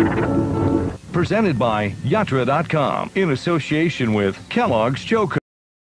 Presented by Yatra.com in association with Kellogg's Choco.